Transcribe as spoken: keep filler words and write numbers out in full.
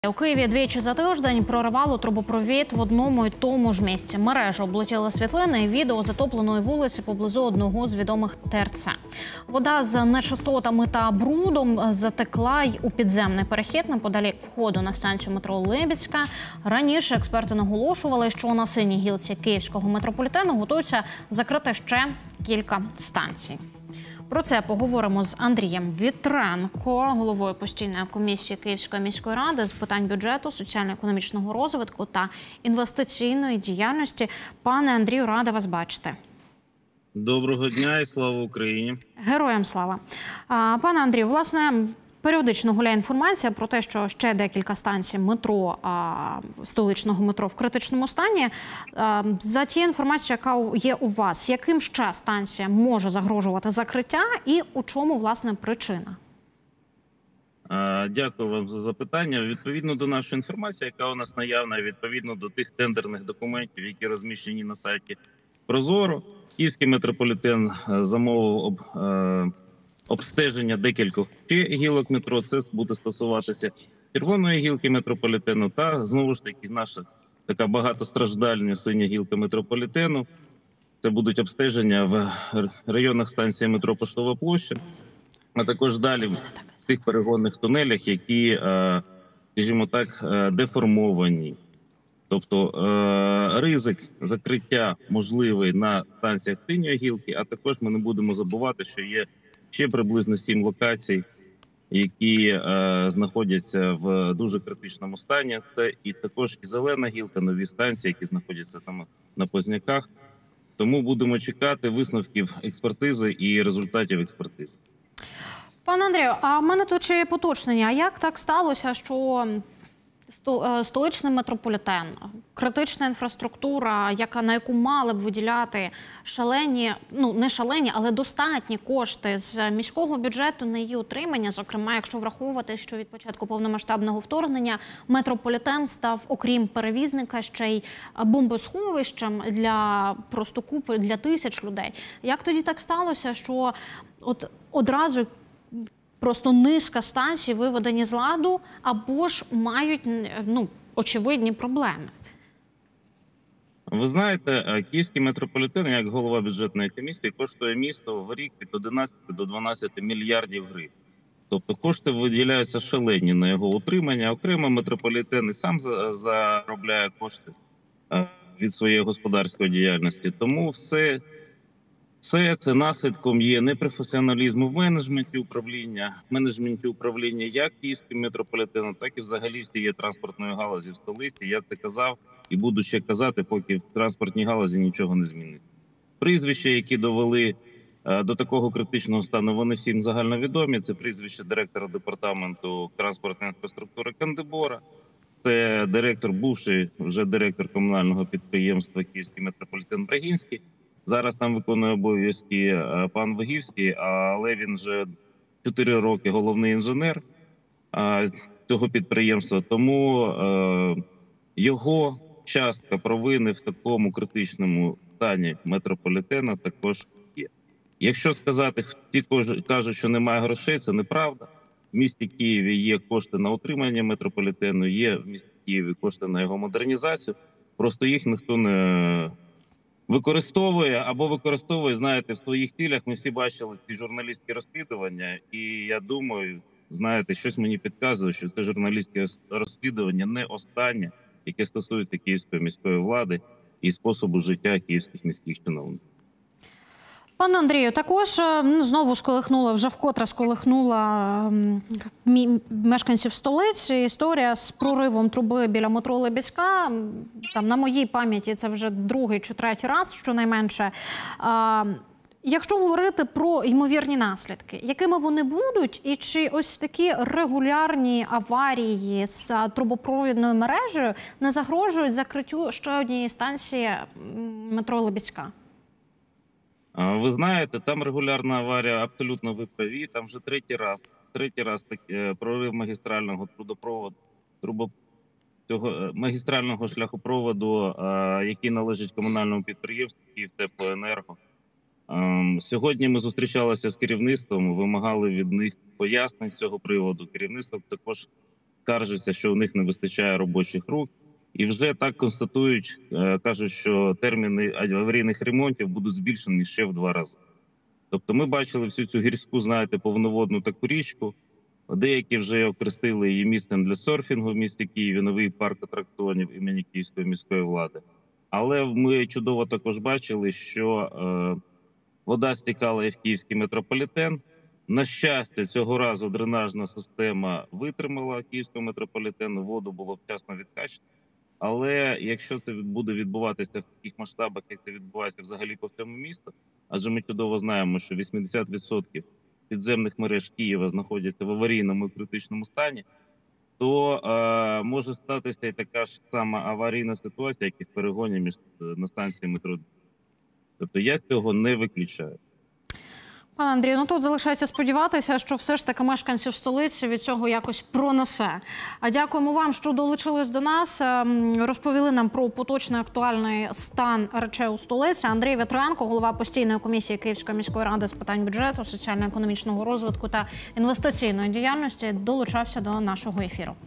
У Києві двічі за тиждень проривало трубопровід в одному і тому ж місці. Мережу облетіли світлини і відео затопленої вулиці поблизу одного з відомих ТРЦ. Вода з нечистотами та брудом затекла й у підземний перехід неподалік входу на станцію метро Либідська. Раніше експерти наголошували, що на синій гілці київського метрополітену готуються закрити ще кілька станцій. Про це поговоримо з Андрієм Вітренко, головою постійної комісії Київської міської ради з питань бюджету, соціально-економічного розвитку та інвестиційної діяльності. Пане Андрію, рада вас бачити. Доброго дня і слава Україні. Героям слава. Пане Андрію, власне, періодично гуляє інформація про те, що ще декілька станцій метро, столичного метро в критичному стані. За тією інформацією, яка є у вас, яким ще станція може загрожувати закриття і у чому, власне, причина? Дякую вам за запитання. Відповідно до нашої інформації, яка у нас наявна, відповідно до тих тендерних документів, які розміщені на сайті Прозоро, Київський метрополітен замовив об обстеження декількох гілок метро. Це буде стосуватися червоної гілки метрополітену та, знову ж таки, наша така багатостраждальна синя гілка метрополітену. Це будуть обстеження в районах станції метро Поштова площа, а також далі в тих перегонних тунелях, які, скажімо так, деформовані. Тобто ризик закриття можливий на станціях синьої гілки, а також ми не будемо забувати, що є ще приблизно сім локацій, які е, знаходяться в дуже критичному стані. Це і також і зелена гілка, нові станції, які знаходяться там на Позняках. Тому будемо чекати висновків експертизи і результатів експертизи. Пане Андрію, а в мене тут ще є поточнення. А як так сталося, що столичний метрополітен, критична інфраструктура, яка, на яку мали б виділяти шалені, ну не шалені, але достатні кошти з міського бюджету на її утримання, зокрема, якщо враховувати, що від початку повномасштабного вторгнення метрополітен став, окрім перевізника, ще й бомбосховищем для просто купи, для тисяч людей. Як тоді так сталося, що от одразу просто низка станцій виведені з ладу, або ж мають, ну, очевидні проблеми? Ви знаєте, Київський метрополітен, як голова бюджетної комісії, коштує місто в рік від одинадцяти до дванадцяти мільярдів гривень. Тобто кошти виділяються шалені на його утримання. Окремо метрополітен і сам заробляє кошти від своєї господарської діяльності. Тому все Це, це наслідком є непрофесіоналізму в менеджменті управління, менеджменті управління як Київським метрополітеном, так і взагалі всієї транспортної галузі в столиці. Я це казав і буду ще казати, поки в транспортній галузі нічого не зміниться. Прізвища, які довели е, до такого критичного стану, вони всім загальновідомі. Це прізвище директора департаменту транспортної інфраструктури Кандибора, це директор, бувший вже директор комунального підприємства Київський метрополітен Брагінський. Зараз там виконує обов'язки пан Вигівський, але він вже чотири роки головний інженер цього підприємства. Тому його частка провини в такому критичному стані метрополітена також є. Якщо сказати, ті кажуть, що немає грошей, це неправда. В місті Києві є кошти на утримання метрополітену, є в місті Києві кошти на його модернізацію. Просто їх ніхто не використовує або використовує, знаєте, в своїх цілях. Ми всі бачили ці журналістські розслідування, і я думаю, знаєте, щось мені підказує, що це журналістське розслідування не останнє, яке стосується київської міської влади і способу життя київських міських чиновників. Пане Андрію, також знову сколихнула, вже вкотре сколихнула мешканців столиці історія з проривом труби біля метро Либідська. Там, на моїй пам'яті, це вже другий чи третій раз, щонайменше. Якщо говорити про ймовірні наслідки, якими вони будуть, і чи ось такі регулярні аварії з трубопровідною мережею не загрожують закриттю ще однієї станції метро Либідська? Ви знаєте, там регулярна аварія, абсолютно ви праві. Там вже третій раз, третій раз такий прорив магістрального трубопроводу, трубо, цього магістрального шляхопроводу, який належить комунальному підприємству «Київтеплоенерго». Сьогодні ми зустрічалися з керівництвом, вимагали від них пояснень з цього приводу. Керівництво також скаржаться, що у них не вистачає робочих рук. І вже так констатують, е, кажуть, що терміни аварійних ремонтів будуть збільшені ще в два рази. Тобто ми бачили всю цю гірську, знаєте, повноводну таку річку. Деякі вже окрестили її місцем для серфінгу в місті Києві, новий парк атракціонів імені Київської міської влади. Але ми чудово також бачили, що е, вода стікала і в Київський метрополітен. На щастя, цього разу дренажна система витримала Київського метрополітену, воду було вчасно відкачано. Але якщо це буде відбуватися в таких масштабах, як це відбувається взагалі по всьому місту, адже ми чудово знаємо, що вісімдесят відсотків підземних мереж Києва знаходяться в аварійному і критичному стані, то е, може статися і така ж сама аварійна ситуація, як і в перегоні між на станції метро. Тобто я цього не виключаю. Пане Андрію, ну тут залишається сподіватися, що все ж таки мешканців столиці від цього якось пронесе. А дякуємо вам, що долучились до нас, розповіли нам про поточний актуальний стан речей у столиці. Андрій В'ятровенко, голова постійної комісії Київської міської ради з питань бюджету, соціально-економічного розвитку та інвестиційної діяльності, долучався до нашого ефіру.